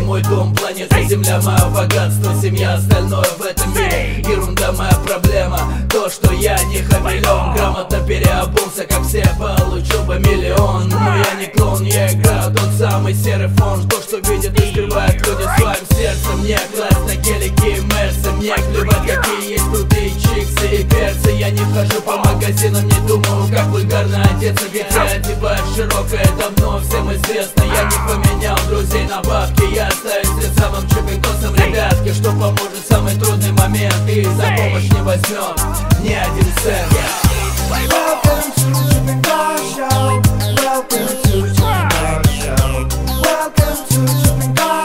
мой дом, планета Земля, мое богатство, семья, остальное в этом мире ерунда, моя проблема. То, что я не хамелеон, грамотно переобулся, как все, получил бы миллион. Но я не клоун, я играю тот самый серый фон. То, что видят и скрывают люди своим сердцем. Мне класть на гелике и мерсы, мне плевать, какие есть крутые чиксы и перцы. Я не хожу по магазинам, не думаю, как вульгарно одеться. Ведь я одеваю широкое, давно всем известно. Я не поменял друзей на бабки, я остаюсь тем самым чипинкосом, ребятки, что поможет в самый трудный момент. И за помощь не возьмет ни один цент. Welcome to Chipping Car Show. Welcome to Chipping Car Show. Welcome to Chipping Car